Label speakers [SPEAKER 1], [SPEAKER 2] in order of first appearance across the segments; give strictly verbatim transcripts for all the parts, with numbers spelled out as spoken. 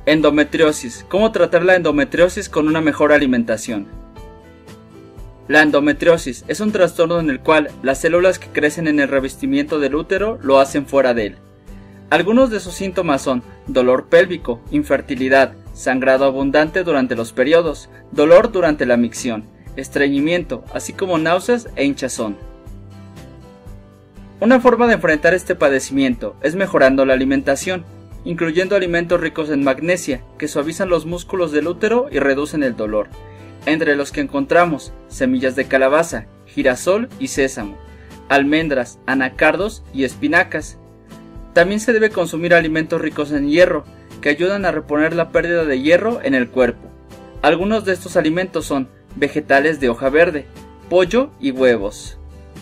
[SPEAKER 1] Endometriosis. ¿Cómo tratar la endometriosis con una mejor alimentación? La endometriosis es un trastorno en el cual las células que crecen en el revestimiento del útero lo hacen fuera de él. Algunos de sus síntomas son dolor pélvico, infertilidad, sangrado abundante durante los periodos, dolor durante la micción, estreñimiento, así como náuseas e hinchazón. Una forma de enfrentar este padecimiento es mejorando la alimentación, incluyendo alimentos ricos en magnesia, que suavizan los músculos del útero y reducen el dolor, entre los que encontramos semillas de calabaza, girasol y sésamo, almendras, anacardos y espinacas. También se debe consumir alimentos ricos en hierro, que ayudan a reponer la pérdida de hierro en el cuerpo. Algunos de estos alimentos son vegetales de hoja verde, pollo y huevos.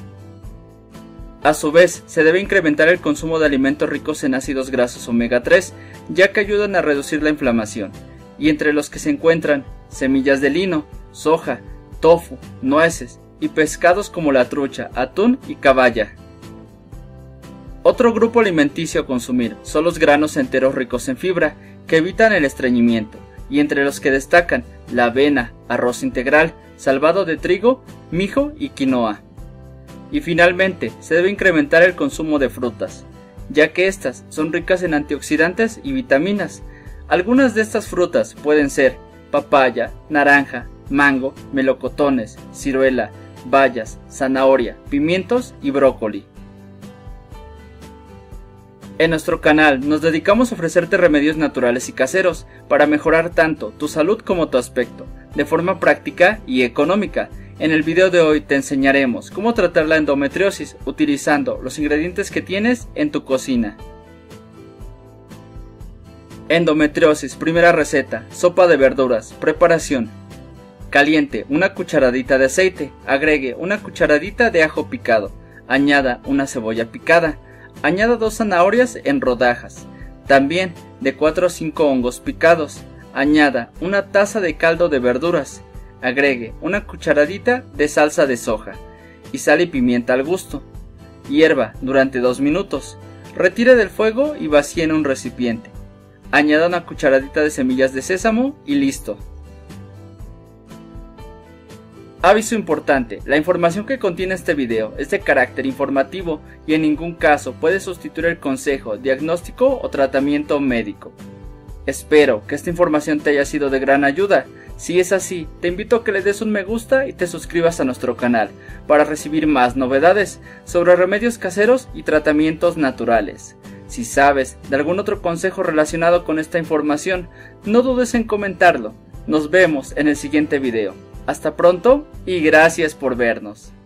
[SPEAKER 1] A su vez, se debe incrementar el consumo de alimentos ricos en ácidos grasos omega tres, ya que ayudan a reducir la inflamación, y entre los que se encuentran semillas de lino, soja, tofu, nueces y pescados como la trucha, atún y caballa. Otro grupo alimenticio a consumir son los granos enteros ricos en fibra, que evitan el estreñimiento, y entre los que destacan la avena, arroz integral, salvado de trigo, mijo y quinoa. Y finalmente, se debe incrementar el consumo de frutas, ya que estas son ricas en antioxidantes y vitaminas. Algunas de estas frutas pueden ser papaya, naranja, mango, melocotones, ciruela, bayas, zanahoria, pimientos y brócoli. En nuestro canal nos dedicamos a ofrecerte remedios naturales y caseros para mejorar tanto tu salud como tu aspecto, de forma práctica y económica. En el video de hoy te enseñaremos cómo tratar la endometriosis utilizando los ingredientes que tienes en tu cocina. Endometriosis, primera receta, sopa de verduras. Preparación: caliente una cucharadita de aceite, agregue una cucharadita de ajo picado, añada una cebolla picada, añada dos zanahorias en rodajas, también de cuatro a cinco hongos picados, añada una taza de caldo de verduras, agregue una cucharadita de salsa de soja y sal y pimienta al gusto. Hierva durante dos minutos, retire del fuego y vacíe en un recipiente. Añada una cucharadita de semillas de sésamo y listo. Aviso importante: la información que contiene este video es de carácter informativo y en ningún caso puede sustituir el consejo, diagnóstico o tratamiento médico. Espero que esta información te haya sido de gran ayuda. Si es así, te invito a que le des un me gusta y te suscribas a nuestro canal para recibir más novedades sobre remedios caseros y tratamientos naturales. Si sabes de algún otro consejo relacionado con esta información, no dudes en comentarlo. Nos vemos en el siguiente video. Hasta pronto y gracias por vernos.